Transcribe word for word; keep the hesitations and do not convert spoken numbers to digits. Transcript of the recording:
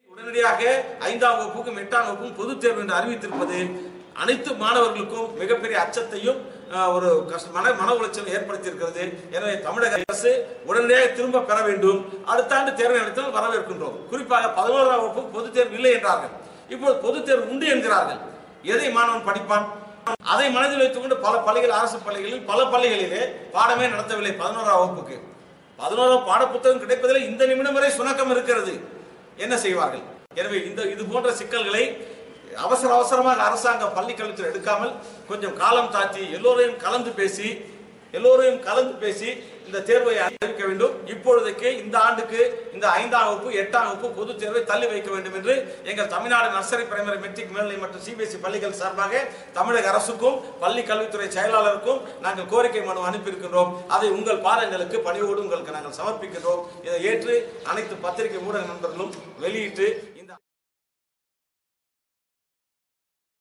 உடனடியாக ஐந்தாம் வகுப்புக்கும் எட்டாம் வகுப்புக்கும் பொதுத் தேர்வு என்று அறிவித்திருப்பது அனைத்து மாணவர்களுக்கும் மிகப்பெரிய அச்சத்தையும் ஒரு மன மன உளைச்சலும் ஏற்படுத்தியிருக்கிறது. எனவே தமிழக அரசு உடனடியாக திரும்ப பெற வேண்டும். அடுத்த ஆண்டு தேர்வு நடத்தினால் வரவேற்கின்றோம். குறிப்பாக பதினோராம் வகுப்பு பொதுத் தேர்வு இல்லை என்றார்கள். இப்போது பொதுத் தேர்வு உண்டு என்கிறார்கள். எதை மாணவன் படிப்பான்? அதை மனதில் வைத்துக் கொண்டு பல பள்ளிகள், அரசு பள்ளிகளில் பல பள்ளிகளிலே பாடமே நடத்தவில்லை. பதினோராம் வகுப்புக்கு பதினோராம் பாட புத்தகம் கிடைப்பதில் இந்த நிமிடம் வரை சுணக்கம் இருக்கிறது. என்ன செய்வார்கள்? எனவே இந்த இது போன்ற சிக்கல்களை அவசர அவசரமாக அரசாங்கம் பள்ளி கல்வித்துறை எடுக்காமல் கொஞ்சம் காலம் தாழ்த்தி எல்லோரையும் கலந்து பேசி எல்லோரையும் கலந்து பேசி இந்த தேர்வை அறிவிக்க வேண்டும். இப்பொழுதைக்கு இந்த ஆண்டுக்கு இந்த ஐந்தாம் வகுப்பு எட்டாம் வகுப்பு பொது தேர்வை தள்ளி வைக்க வேண்டும் என்று எங்கள் தமிழ்நாடு நர்சரி பிரைமரி மெட்ரிக் மேல்நிலை மற்றும் சிபிஎஸ்இ பள்ளிகள் சார்பாக தமிழக அரசுக்கும் பள்ளி கல்வித்துறை செயலாளருக்கும் நாங்கள் கோரிக்கை மனு அனுப்பியிருக்கின்றோம். அதை உங்கள் பாதங்களுக்கு பணியோடு உங்களுக்கு நாங்கள் சமர்ப்பிக்கின்றோம். இதை ஏற்று அனைத்து பத்திரிகை ஊடக நண்பர்களும் வெளியிட்டு